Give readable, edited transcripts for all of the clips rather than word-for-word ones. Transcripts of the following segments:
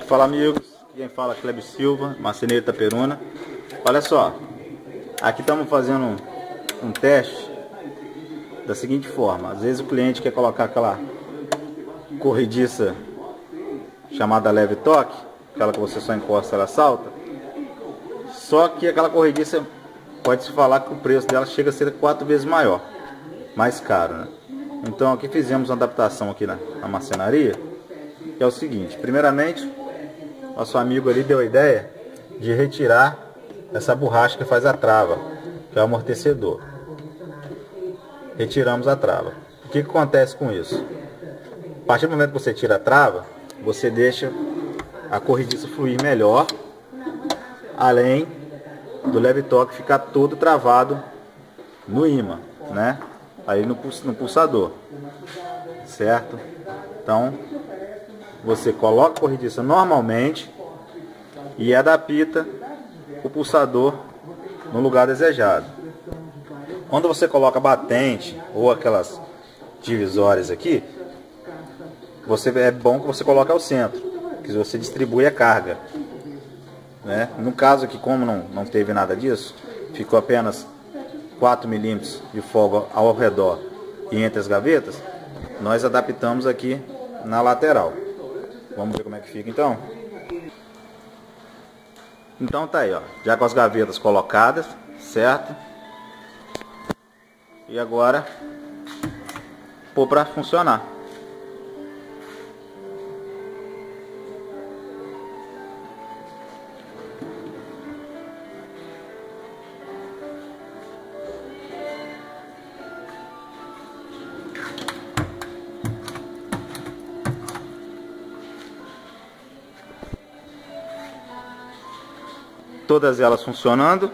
Fala, amigos, quem fala é Cleber Silva, marceneiro Itaperuna. Olha só, aqui estamos fazendo um teste da seguinte forma. Às vezes o cliente quer colocar aquela corrediça chamada leve toque, aquela que você só encosta e ela salta. Só que aquela corrediça, pode-se falar que o preço dela chega a ser 4 vezes maior, mais caro, né? Então aqui fizemos uma adaptação aqui na marcenaria, que é o seguinte. Primeiramente, nosso amigo ali deu a ideia de retirar essa borracha que faz a trava, que é o amortecedor. Retiramos a trava. O que acontece com isso? A partir do momento que você tira a trava, você deixa a corrediça fluir melhor, além do leve toque ficar todo travado no ímã, né? Aí no pulsador, certo? Então você coloca a corrediça normalmente e adapta o pulsador no lugar desejado. Quando você coloca batente ou aquelas divisórias aqui, é bom que você coloque ao centro, que você distribui a carga, né? No caso aqui, como não teve nada disso, ficou apenas 4 milímetros de folga ao redor e entre as gavetas, nós adaptamos aqui na lateral. Vamos ver como é que fica então? Então tá aí, ó, já com as gavetas colocadas, certo? E agora pôr para funcionar. Todas elas funcionando.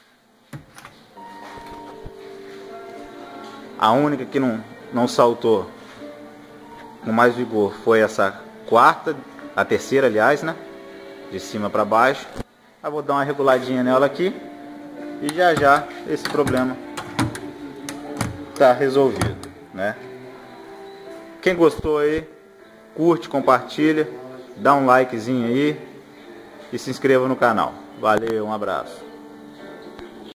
A única que não saltou com mais vigor foi essa quarta, a terceira, aliás, né? De cima para baixo. Eu vou dar uma reguladinha nela aqui e já esse problema tá resolvido, né? Quem gostou aí, curte, compartilha, dá um likezinho aí e se inscreva no canal. Valeu, um abraço.